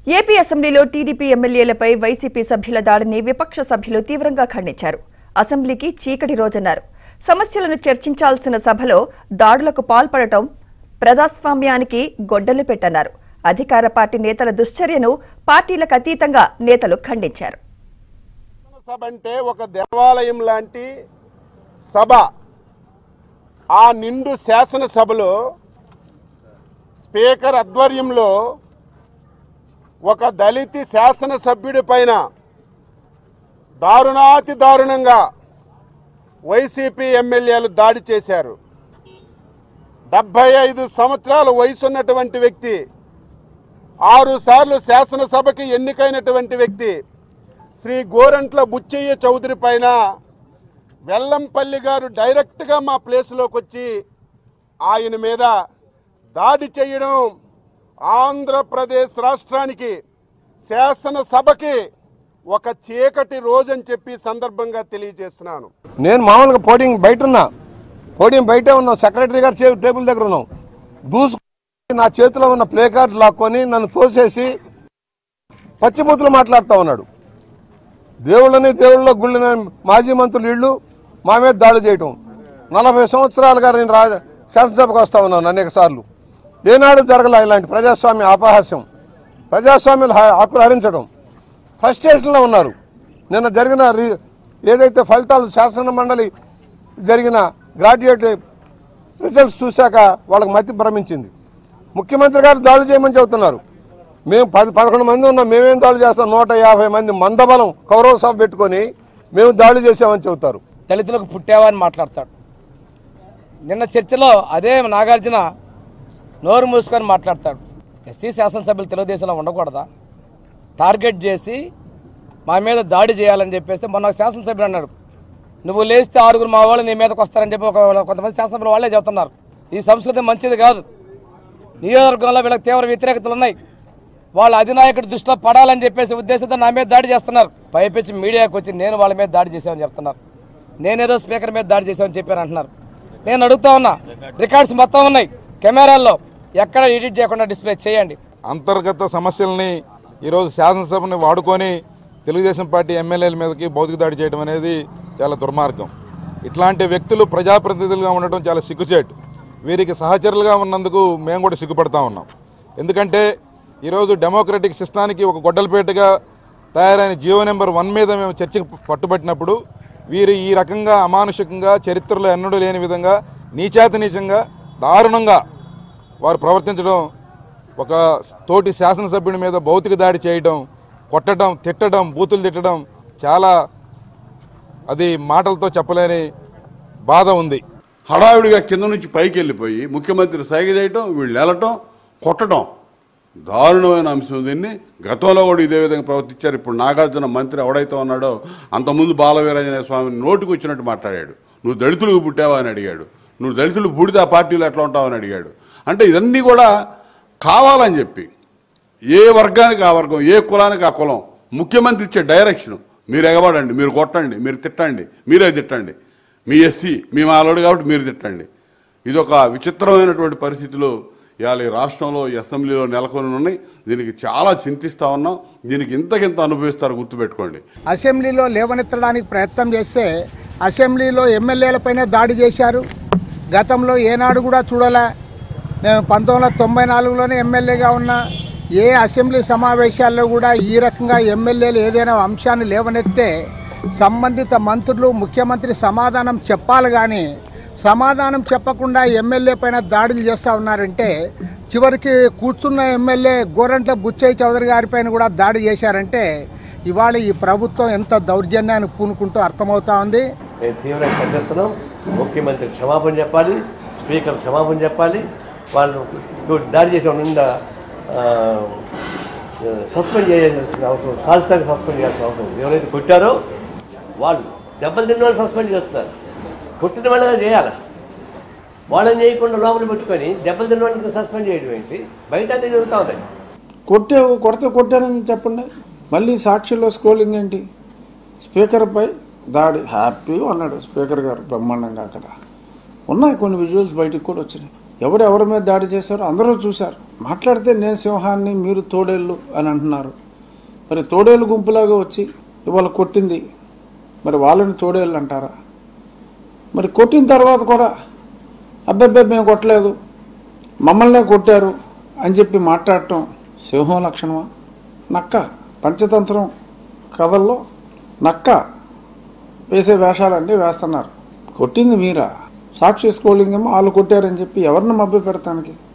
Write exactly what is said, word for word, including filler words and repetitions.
AP అసెంబ్లీలో TDP ఎమ్మెల్యేలపై YCP సభ్యుల దాడిని విపక్ష సభ్యులు తీవ్రంగా ఖండించారు. అసెంబ్లీకి చీకటి రోజన్నారు. సమస్యలను చర్చించాల్సిన సభలో దాడులకు పాల్పడటం ప్రజాస్వామ్యానికి గొడ్డలి పెట్టన్నారు. అధికార పార్టీ నేతల దుశ్చర్యను పార్టీలకు అతీతంగా నేతలు ఖండించారు. సభ అంటే ఒక దేవాలయం లాంటి సభ. ఆ నిండు శాసనసభలో స్పీకర్ ఆధ్వర్యంలో ఒక దళిత శాసనసభ్యుడి పైన దారుణాతి దారుణంగా వైసీపీ ఎమ్మెల్యేలు దాడి చేశారు. డెబ్బై ఐదు సంవత్సరాల వయసున్నటువంటి వ్యక్తి, ఆరు సార్లు శాసనసభకి ఎన్నికైనటువంటి వ్యక్తి శ్రీ గోరంట్ల బుచ్చయ్య చౌదరి పైన వెల్లంపల్లి గారు డైరెక్ట్గా మా ప్లేస్లోకి వచ్చి ఆయన మీద దాడి చేయడం ఆంధ్రప్రదేశ్ రాష్ట్రానికి శాసనసభకి ఒక చీకటి రోజని చెప్పి సందర్భంగా తెలియజేస్తున్నాను. నేను మామూలుగా పోడియం బయట ఉన్నా, పోడియం బయటే ఉన్నాం, సెక్రటరీ గారు టేబుల్ దగ్గర ఉన్నాం. దూసుకు నా చేతిలో ఉన్న ప్లే కార్డు లాక్కొని నన్ను తోసేసి పచ్చిమూతులు మాట్లాడుతూ ఉన్నాడు. దేవుళ్ళని దేవుళ్ళ గుళ్ళని మాజీ మంత్రులు ఇళ్ళు మా మీద దాడి చేయటం. నలభై సంవత్సరాలుగా నేను రా శాసనసభకు వస్తా ఉన్నాను అనేక సార్లు. ఏనాడు జరగల ఇలాంటి ప్రజాస్వామ్య అపహాస్యం, ప్రజాస్వామ్యాలు హక్కులు హరించడం. ఫ్రస్ట్రేషన్లో ఉన్నారు. నిన్న జరిగిన ఏదైతే ఫలితాలు శాసన మండలి జరిగిన గ్రాడ్యుయేట్ రిజల్ట్స్ చూశాక వాళ్ళకి మతి భ్రమించింది. ముఖ్యమంత్రి గారు దాడులు చేయమని చెబుతున్నారు. మేము పది పదకొండు మంది ఉన్నాం, మేమేం దాడులు చేస్తాం? నూట యాభై మంది మందబలం కౌరవ సభ పెట్టుకొని మేము దాడులు చేసామని చెబుతారు. దళితులకు పుట్టావా అని మాట్లాడతాడు. నిన్న చర్చలో అదే నాగార్జున నోరు మూసుకొని మాట్లాడతాడు. ఎస్సీ శాసనసభ్యులు తెలుగుదేశంలో ఉండకూడదా? టార్గెట్ చేసి మా మీద దాడి చేయాలని చెప్పేస్తే మొన్న శాసనసభ్యులు అన్నాడు, నువ్వు లేస్తే ఆరుగురు మా వాళ్ళు నీ మీదకి వస్తారని చెప్పి ఒక కొంతమంది శాసనసభ్యులు వాళ్ళే చెబుతున్నారు. ఈ సంస్కృతి మంచిది కాదు. నియోజకవర్గంలో వీళ్ళకి తీవ్ర వ్యతిరేకతలు ఉన్నాయి. వాళ్ళ అధినాయకుడి దృష్టిలో పడాలని చెప్పేసి ఉద్దేశంతో నా మీద దాడి చేస్తున్నారు. పైపెచ్చి మీడియాకు వచ్చి నేను వాళ్ళ మీద దాడి చేశామని చెప్తున్నారు. నేనేదో స్పీకర్ మీద దాడి చేశామని చెప్పాను అంటున్నారు. నేను అడుగుతా ఉన్నా, రికార్డ్స్ మొత్తం ఉన్నాయి కెమెరాల్లో, ఎక్కడ ఎడిట్ చేయకుండా డిస్ప్లే చేయండి. అంతర్గత సమస్యల్ని ఈరోజు శాసనసభని వాడుకొని తెలుగుదేశం పార్టీ ఎమ్మెల్యేల మీదకి భౌతిక దాడి చేయడం అనేది చాలా దుర్మార్గం. ఇట్లాంటి వ్యక్తులు ప్రజాప్రతినిధులుగా ఉండటం చాలా సిగ్గుచేటు. వీరికి సహచరులుగా ఉన్నందుకు మేము కూడా సిగ్గుపడతా ఉన్నాం. ఎందుకంటే ఈరోజు డెమోక్రటిక్ సిస్టానికి ఒక గొడ్డలపేటగా తయారైన జియో నెంబర్ వన్ మీద మేము చర్చకు పట్టుబట్టినప్పుడు వీరు ఈ రకంగా అమానుషికంగా చరిత్రలో ఎన్నడూ లేని విధంగా నీచాతి నీచంగా దారుణంగా వారు ప్రవర్తించడం, ఒక తోటి శాసనసభ్యుడి మీద భౌతిక దాడి చేయడం, కొట్టడం, తిట్టడం, బూతులు తిట్టడం చాలా అది మాటలతో చెప్పలేని బాధ ఉంది. హడావిడిగా కింద నుంచి పైకి వెళ్ళిపోయి ముఖ్యమంత్రి సైగ చేయటం, వీళ్ళు వెళ్ళటం, కొట్టడం దారుణమైన అంశం. దీన్ని గతంలో కూడా ఇదే విధంగా ప్రవర్తించారు. ఇప్పుడు నాగార్జున మంత్రి ఎవడైతే ఉన్నాడో అంతకుముందు బాలవీరాంజనేయ స్వామిని నోటికి వచ్చినట్టు మాట్లాడాడు. నువ్వు దళితులకు పుట్టావా అని అడిగాడు. నువ్వు దళితులు పుడితే ఆ పార్టీలో ఎట్లా ఉంటావని అడిగాడు. అంటే ఇవన్నీ కూడా కావాలని చెప్పి ఏ వర్గానికి ఆ వర్గం, ఏ కులానికి ఆ కులం, ముఖ్యమంత్రి ఇచ్చే డైరెక్షన్, మీరు ఎగబడండి, మీరు కొట్టండి, మీరు తిట్టండి, మీరే తిట్టండి, మీ ఎస్సీ మీ మాలోడు కాబట్టి మీరు తిట్టండి. ఇదొక విచిత్రమైనటువంటి పరిస్థితులు ఇవాళ ఈ రాష్ట్రంలో అసెంబ్లీలో నెలకొని ఉన్నాయి. దీనికి చాలా చింతిస్తూ ఉన్నాం. దీనికి ఇంతకింత అనుభవిస్తారు, గుర్తుపెట్టుకోండి. అసెంబ్లీలో లేవనెత్తడానికి ప్రయత్నం చేస్తే అసెంబ్లీలో ఎమ్మెల్యేలపైన దాడి చేశారు. గతంలో ఏనాడు కూడా చూడలే. నేను పంతొమ్మిది వందల తొంభై నాలుగులోనే ఎమ్మెల్యేగా ఉన్నా. ఏ అసెంబ్లీ సమావేశాల్లో కూడా ఈ రకంగా ఎమ్మెల్యేలు ఏదైనా అంశాన్ని లేవనెత్తే సంబంధిత మంత్రులు ముఖ్యమంత్రి సమాధానం చెప్పాలి. కానీ సమాధానం చెప్పకుండా ఎమ్మెల్యే పైన దాడులు చేస్తూ ఉన్నారంటే, చివరికి కూర్చున్న ఎమ్మెల్యే గోరంట్ల బుచ్చయ్య చౌదరి గారి పైన కూడా దాడి చేశారంటే ఇవాళ ఈ ప్రభుత్వం ఎంత దౌర్జన్యాన్ని పూనుకుంటూ అర్థమవుతా ఉంది. మేము తీవ్రంగా ఖండిస్తున్నాం. ముఖ్యమంత్రి క్షమాపణ చెప్పాలి, స్పీకర్ క్షమాపణ చెప్పాలి. వాళ్ళు దాడి చేసిన నిండా సస్పెండ్ చేయాల్సిన అవసరం, ఖాళీస్థాయికి సస్పెండ్ చేయాల్సిన అవసరం. ఎవరైతే కొట్టారో వాళ్ళు దెబ్బలు తిన్న వాళ్ళు సస్పెండ్ చేస్తున్నారు. కొట్టిన వాళ్ళగా చేయాలి. వాళ్ళని చేయకుండా లోపల పెట్టుకొని దెబ్బలు తిన్న వాళ్ళకి సస్పెండ్ చేయడం ఏంటి? బయట అదే జరుగుతూ ఉంటాయి. కొట్టే కొడితే కొట్టానని చెప్పండి, మళ్ళీ సాక్షుల్లో స్క్రోలింగ్ ఏంటి? స్పీకర్పై దాడి హ్యాపీగా ఉన్నాడు స్పీకర్ గారు బ్రహ్మాండంగా. అక్కడ ఉన్నాయి కొన్ని విజువల్స్ బయటకు కూడా వచ్చినాయి. ఎవరు ఎవరి మీద దాడి చేశారో అందరూ చూశారు. మాట్లాడితే నేను సింహాన్ని మీరు తోడేళ్ళు అని అంటున్నారు. మరి తోడేళ్ళు గుంపులాగా వచ్చి ఇవాళ కొట్టింది మరి వాళ్ళని తోడేళ్ళు అంటారా? మరి కొట్టిన తర్వాత కూడా అబ్బాయి మేము కొట్టలేదు మమ్మల్నే కొట్టారు అని చెప్పి మాట్లాడటం సింహం లక్షణమా? నక్క పంచతంత్రం కథల్లో నక్క వేసే వేషాలంటే వేస్తున్నారు. కొట్టింది మీరా? సాక్షి స్క్రోలింగ్ ఏమో వాళ్ళు కొట్టారని చెప్పి ఎవరిని మభ్య పెడతానికి?